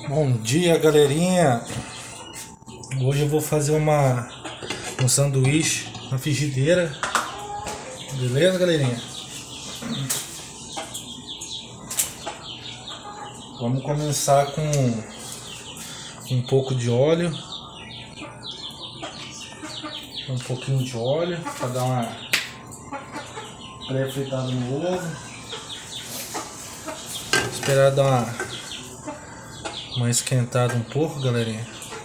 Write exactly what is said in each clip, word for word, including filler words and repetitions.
Bom dia, galerinha. Hoje eu vou fazer uma um sanduíche na frigideira. Beleza, galerinha? Vamos começar com um pouco de óleo. Um pouquinho de óleo para dar uma pré-fritada no ovo. Esperar dar uma uma esquentada um pouco, galerinha.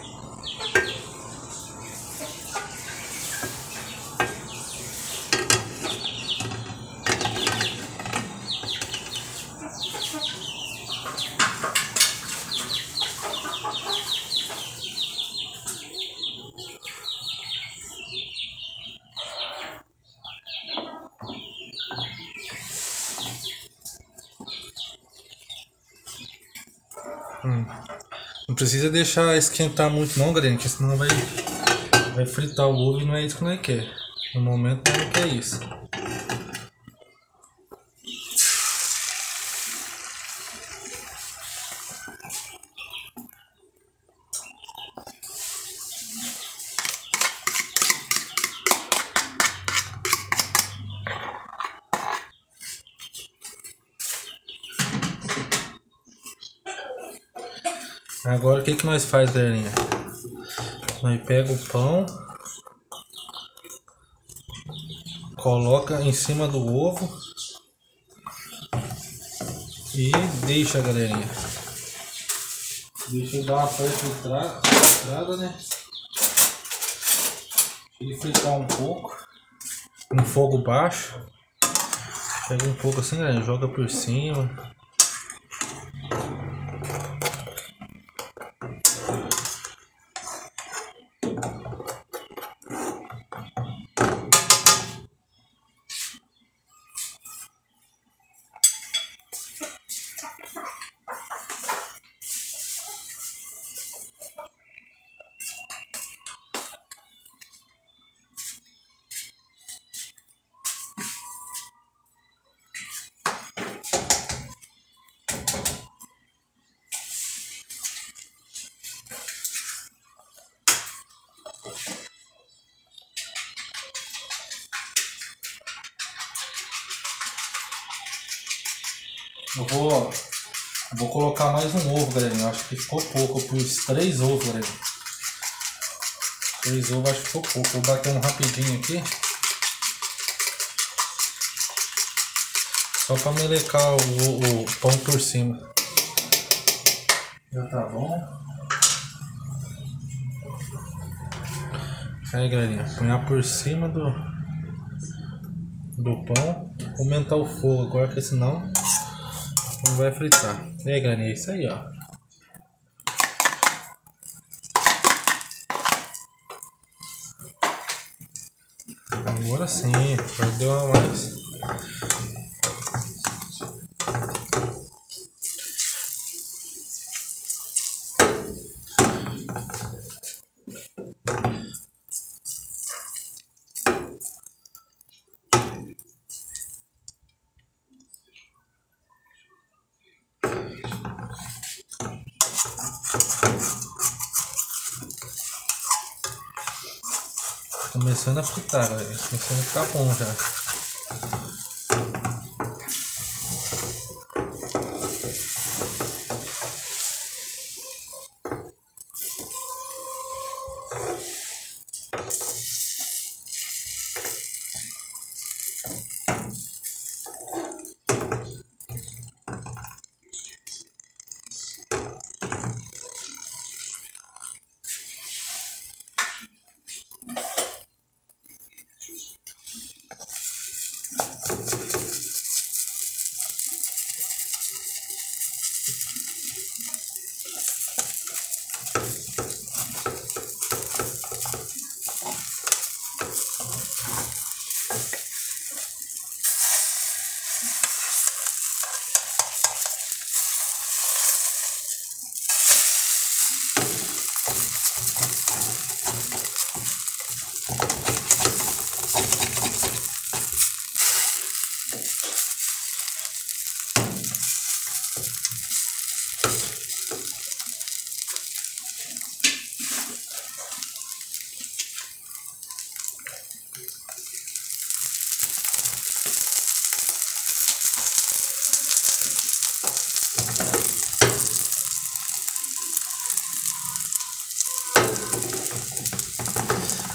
Hum. Não precisa deixar esquentar muito não, galera, porque senão vai, vai fritar o ovo e não é isso que nós quer. No momento não quer isso. Agora o que que nós faz, galerinha? Nós pega o pão, coloca em cima do ovo e deixa, galerinha. Deixa ele dar uma pré-fritada, né? Ele fritar um pouco, em fogo baixo. Pega um pouco assim, galera, joga por cima. Eu vou, eu vou colocar mais um ovo, galera. Eu acho que ficou pouco. Eu pus três ovos, galera. Três ovos, acho que ficou pouco. Vou bater um rapidinho aqui. Só para melecar o, o, o pão por cima. Já tá bom. Aí, galerinha, punhar por cima do, do pão. Aumentar o fogo agora, porque senão não vai fritar. E aí, galerinha, é isso aí, ó. Agora sim, já deu a mais. Começando a fritar, galera. Começando a ficar bom já.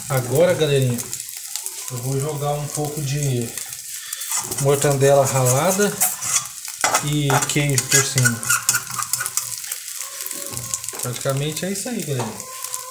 Agora, galerinha, eu vou jogar um pouco de mortandela ralada e queijo por cima. Praticamente é isso aí, galerinha.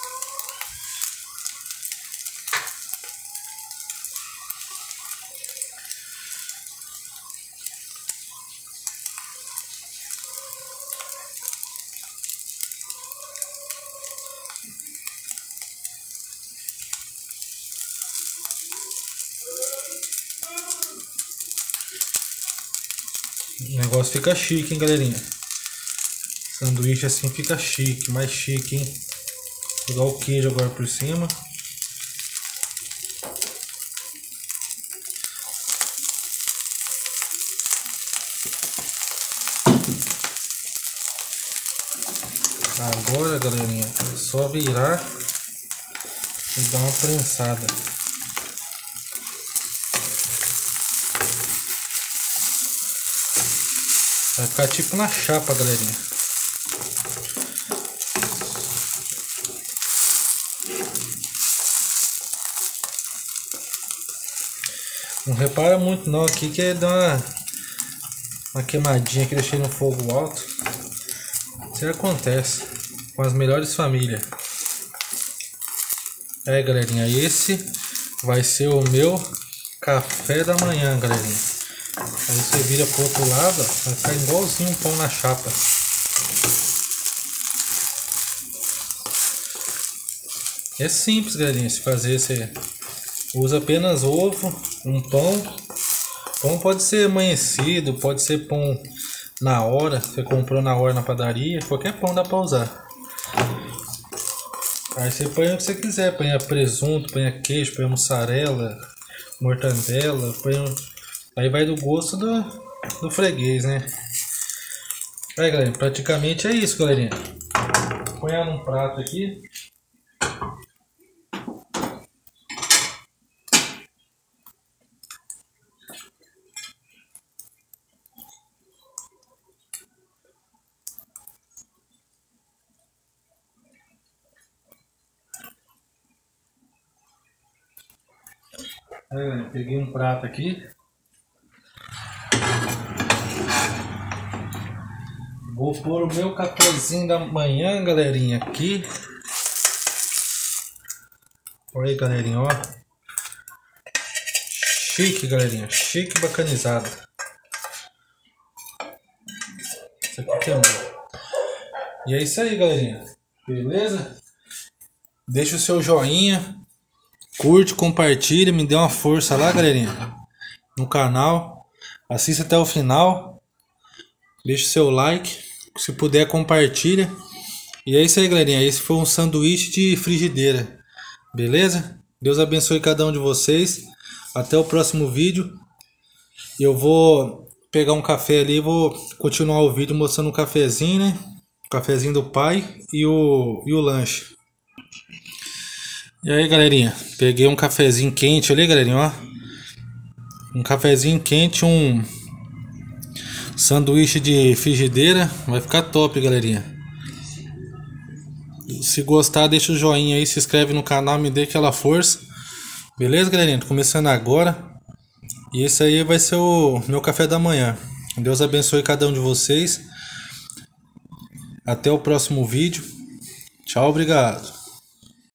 O negócio fica chique, hein, galerinha? Sanduíche assim fica chique, mais chique, hein? Vou jogar o queijo agora por cima. Agora, galerinha, é só virar e dar uma prensada. Vai ficar tipo na chapa, galerinha. Não repara muito não aqui que dá uma, uma queimadinha que deixei no fogo alto. Isso acontece com as melhores famílias. É, galerinha, esse vai ser o meu café da manhã, galerinha. Aí você vira pro outro lado, ó, vai ficar igualzinho um pão na chapa. É simples, galerinha, se fazer. Você usa apenas ovo, um pão. Pão pode ser amanhecido, pode ser pão na hora. Você comprou na hora na padaria, qualquer pão dá pra usar. Aí você põe o que você quiser, põe presunto, põe queijo, põe mussarela, mortandela, põe... Aí vai do gosto do, do freguês, né? Aí, galera, praticamente é isso, galerinha. Põe ela num prato aqui. Aí, galera, peguei um prato aqui. Vou pôr o meu cafezinho da manhã, galerinha, aqui. Olha aí, galerinha, ó. Chique, galerinha. Chique, bacanizado. Isso aqui que é bom. E é isso aí, galerinha. Beleza? Deixa o seu joinha. Curte, compartilha. Me dê uma força lá, galerinha. No canal. Assista até o final. Deixa o seu like. Se puder, compartilha. E é isso aí, galerinha. Esse foi um sanduíche de frigideira. Beleza? Deus abençoe cada um de vocês. Até o próximo vídeo. E eu vou pegar um café ali e vou continuar o vídeo mostrando o cafezinho, né? O cafezinho do pai e o, e o lanche. E aí, galerinha. Peguei um cafezinho quente ali, galerinha, ó. Um cafezinho quente, um... sanduíche de frigideira, vai ficar top, galerinha. Se gostar, deixa o joinha aí, se inscreve no canal, me dê aquela força. Beleza, galerinha? Tô começando agora. E esse aí vai ser o meu café da manhã. Deus abençoe cada um de vocês. Até o próximo vídeo. Tchau, obrigado.